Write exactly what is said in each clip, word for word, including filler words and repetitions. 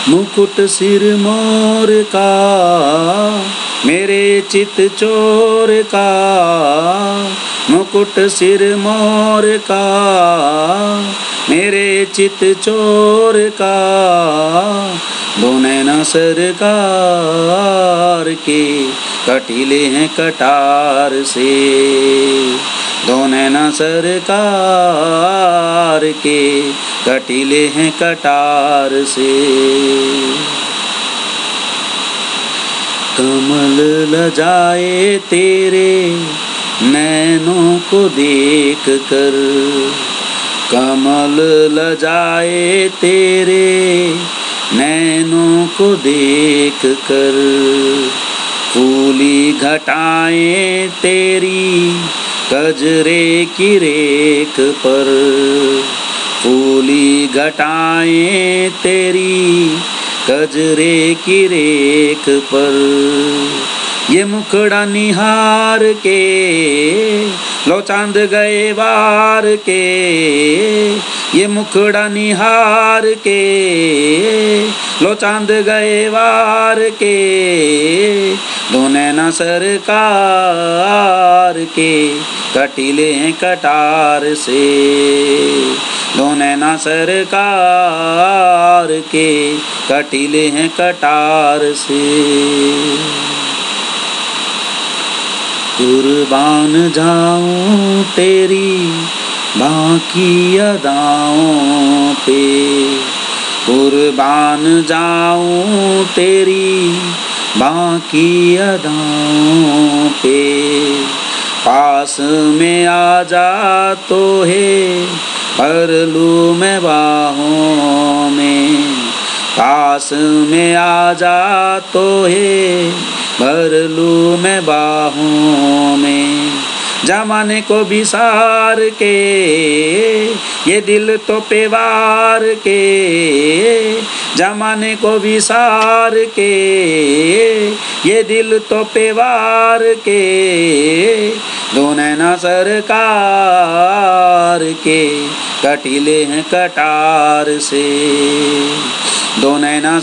मुकुट सिर मोर का मेरे चित चोर का, मुकुट सिर मोर का मेरे चित चोर का, दो नैना सरकार के कटीले हैं कटार से, दो नैना सरकार के कटीले हैं कटार से। कमल लजाए तेरे नैनों को देख कर, कमल लजाए तेरे नैनों को देख कर, फूली घटाएं तेरी कजरे की रेख पर, फूली घटाएं तेरी कजरे की रेख पर, ये मुखड़ा निहार के लो चांद गए वार के, ये मुखड़ा निहार के लो चांद गए वार के, दो नैना सरकार के कटीले हैं कटार से, दो नैना सरकार के कटीले हैं कटार से। कुर्बान जाऊं तेरी बाकी अदाओं पे, कुर्बान जाऊं तेरी बाकी अदाओं पे, पास में आ जा तो है भर लूं मैं बाहों में, पास में आ जा तो है भर लूं मैं बाहों में, जमाने को बिसार के ये दिल तो पेवार के, जमाने को बिसार के ये दिल तो पेवार के, दो नैना सरकार के कटीले हैं कटार से, दो नैना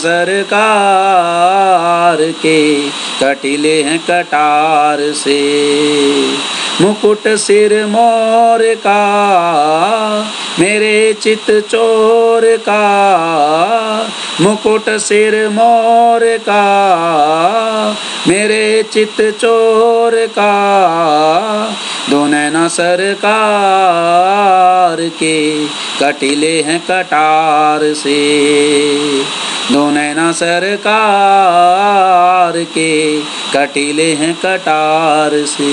सरकार के कटीले हैं कटार से। मुकुट सिर मोर का मेरे चित चोर का, मुकुट सिर मोर का मेरे चित चोर का, दो नैना सरकार के कटीले हैं कटार से, दो नैना सरकार के कटीले हैं कटार से।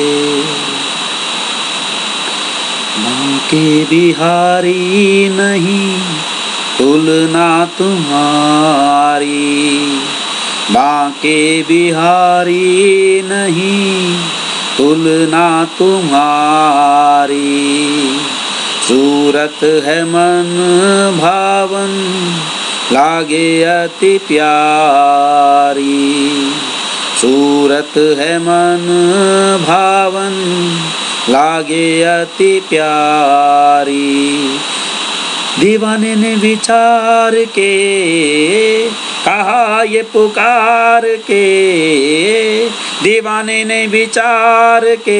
बांके बिहारी नहीं तुलना तुम्हारी, बांके बिहारी नहीं तुलना तुम्हारी, सूरत है मन भावन लागे अति प्यारी, सूरत है मन भावन लागे अति प्यारी, दीवाने ने विचार के कहा ये पुकार के, दीवाने ने विचार के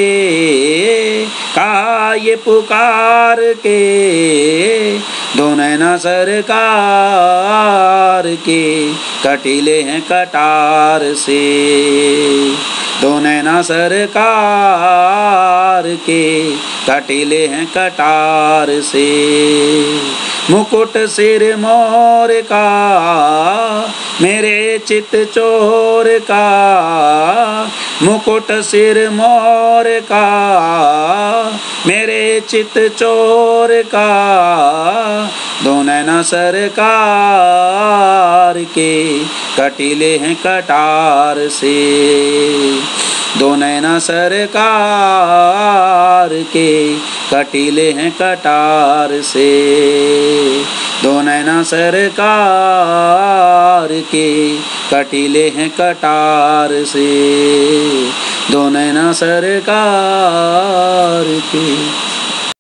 कहा ये पुकार के, दो नैना सरकार के कटीले हैं कटार से, दो नैना सरकार के कटीले हैं कटार से। मुकुट सिर मोर का मेरे चित चोर का, मुकुट सिर मोर का मेरे चित चोर का, दो नैना सरकार के कटीले हैं कटार से, दो नैना सरकार के कटीले हैं कटार से, दो नैना सरकार के कटीले हैं कटार से, दो नैना सरकार के।